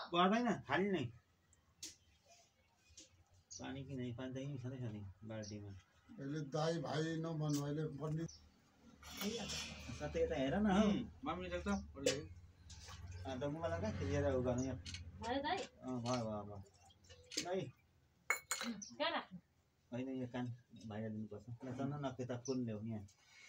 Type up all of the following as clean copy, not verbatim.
पर्दैन खाली नै पानी कि नहीं पानी चाहिँ छँदै छ नि बाल्टीमा अहिले दाइ भाइ नभन्नु अहिले पण्डित साथै यता हेर न हौ मामी देख्छ ओले अन्त मलाई कहाँ खेलेर उ गर्नु यहाँ भयो दाइ भयो दाइ कहाँ राख्नु होइन यो कान भाइले दिनुपर्छ चन्न नखेता फुल ल्याउनु यहाँ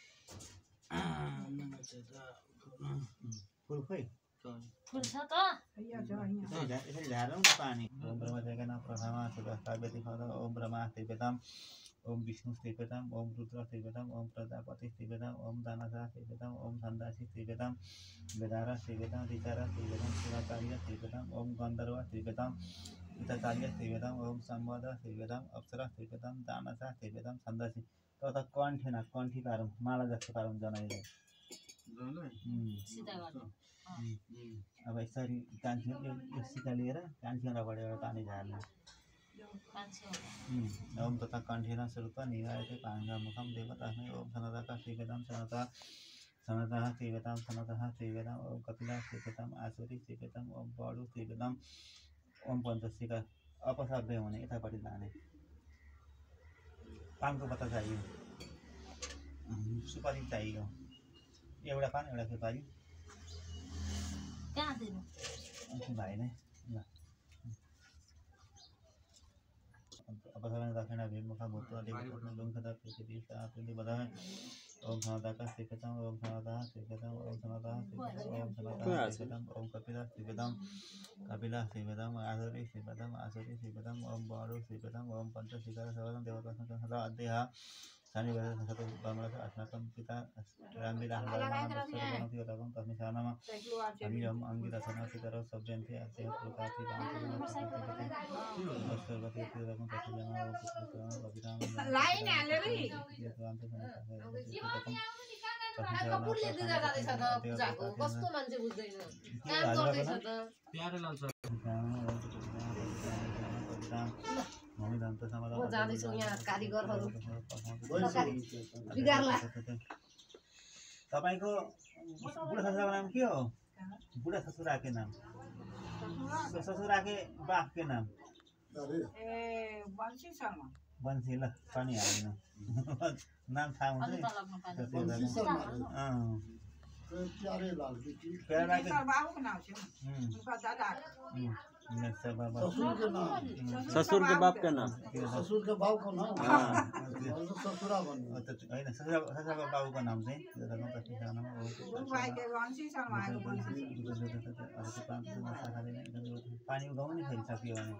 फुल खोइ फुल छ त यसरी झारौँ न पानी ओम ब्रह्म जगन प्रथमा सुदस्ताव्यति ओम ब्रह्मा स्थिपेताम ओम विष्णु स्थिपेताम ओम रुद्र स्थिपेताम ओम प्रजापति स्थिपेताम ओम दानसा स्थिपेताम ओम छन्दासी स्थिपेताम वेदारा स्थिपेताम ऋचारा स्थिपेताम शिवाचार्य स्थिपेताम ओम गन्धर्व स्थिपेताम ऋचाचार्य स्थिपेताम ओम सम्वद स्थिपेताम अप्सरा स्थिपेताम दानसा स्थिपेताम छन्दासी त कण्ठेन कण्ठी पारौँ माला जस्तो पारौँ जनाइले सिधा गर्नु अब यसरी कान्छी यो सिका लिएर कान्छीबाट एउटा पानी झार्ने ओम तथा कण्ठेन स्वरूप निगायते पाङ्गमुखम देवतास्मै ओम सनतः श्रीवेदम सनतः श्रीवेदम सनतः श्रीवेदम ओम कपिला श्रीवेदम आसुरी श्रीवेदम ओम बडु श्रीवेदम ओम पञ्चशिखा अपसभ्य हुने यतापट्टि लाने पानको पत्ता चाहियो सुपारी चाहियो एउटा पान एउटा सुपारी कहाँ दिनु भाइ नै ल अब सबैले दक्षिणा भिमुखा भूत्वा देवतास्मै लुङ्खदा पृथिवी साप्ति बधाय ओम सनतः श्रीवेदम ओम सनतः श्रीवेदम ओम सनतः श्रीवेदम ओम सनतः श्रीवेदम ओम कपिला श्रीवेदम आसुरी श्रीवेदम ओम बडु श्रीवेदम ओम पञ्चशिखा सर्वदं देवतास्मै सदा अध्ययः शनि वेद संसतो ब्रह्मणः अस्माकं पिता रामविलासं तस्मै शरणम हरिओम अंगिरसना पितरौ सभ्यन्ते अस्य पुरुषार्थी लाइन हालेर कपुरले दिँदा जाँदैछ त पूजाको कस्तो मान्छे बुझ्दैन काम गर्दैछ त प्यारे लाउँछ म जाँदैछु यहाँ कारिगरहरू बिगार्ला तपाईको बुढा ससुराको नाम के हो बुढा ससुराके नाम ससुराके बाप के नाम बन्सी ल पनि हाल्नु नाम थाहा हुन्छ ससुर के बाप का नाम ससुर के बाप का नाम ससुरा भन्नु होइन ससुराको बाबुको नाम चाहिँ पानी उगाउनु नि फेरि सकियो भने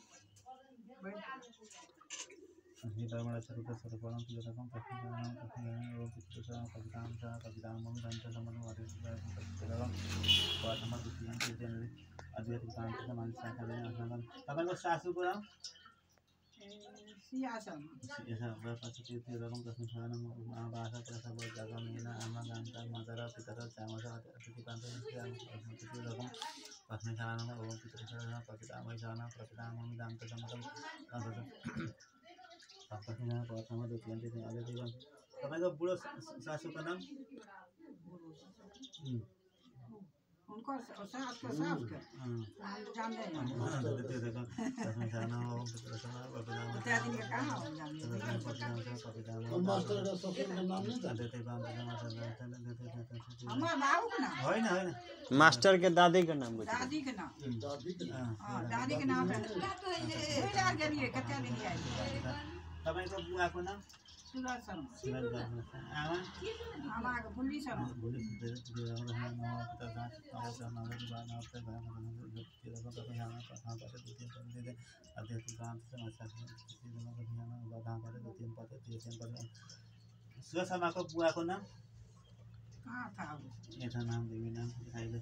धर्मलाई स्वरूप स्वरूपणं पितरकं प्रथितानां पितृसां कवितां ममिदन्त समनो हरिपितरकं वाथम दुतियं कीर्तन अद्वैत कान्त समाज शाखाले अस्माकं तपाईको सासूको नाम सियासन यसा व्रतपति तीर्थरकं तस्मै शरणं महाभाषा प्रसव जगमेन आमगान्ता मदर पितर चामसा अतिथिकान्त तीर्थरकं तस्मै शरणं ओम पितृशरणं प्रपितामह शरणं प्रपितां ममिदन्त समतं प्रथम द्वितीय तपाईँको बुढो सासूको नाम उनको सासको सासको जान्दैन त्यहाँदेखि कहाँ हो मास्टरको ससुरको नाम नि होइन होइन मास्टर के दादी का नाम दादीको नाम दादीको नाम तपाईँको बुवाको नाम सुरज शर्मा आमाको बुढी शर्मा सुरज शर्माको बुवाको नाम कहाँ थाहा यता नाम देवी नाम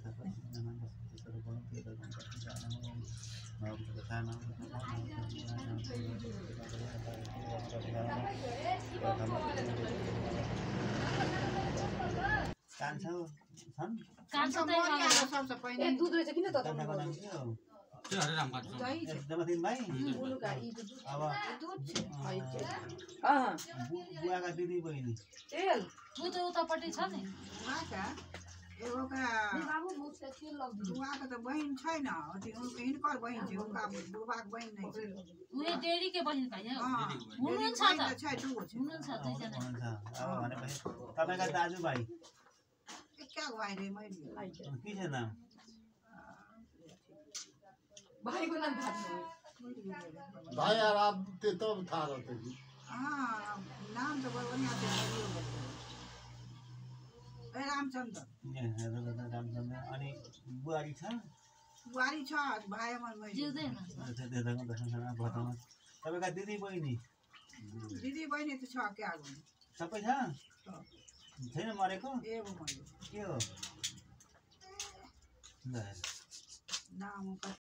कान्छो छन् कान्छो सबसे पहिले दुध रहेछ किन त कान्छाको नाम के हो त्यो हरे राम काट्छ जमथिन भाइ अब बुवाका दिदी बहिनी दुध उतापट्टि छ नि एउटा बाबु मुखले के लग्दिनु बुवाको त बहिनी छैन हिँडकर बहिनी थियो उनका बुबाको बहिनी नै छ उयो डेरी के बहिनी भाइ हो हुनुहुन्छ बहिनी त त छ टुगो छ हुनुहुन्छ दुईजना हुन्छ अब भनेपछि तपाईँका दाजुभाइ क्या भाइ रे मैले के छ नाम भाइको नाम थाहा छैन भाइ आराम त्यो त थाहा रहतो कि नाम त बरु यहाँ ए रामचन्द्र रामचन्द्र अनि बुहारी छ बुहारी छ भाइ अमर मैले जिउँदैन तपाईँका दिदी बहिनी दिदी बहिनी त छ क्या गर्नु सबै छ छैन मरेको ए हो मैले के हो ल नाम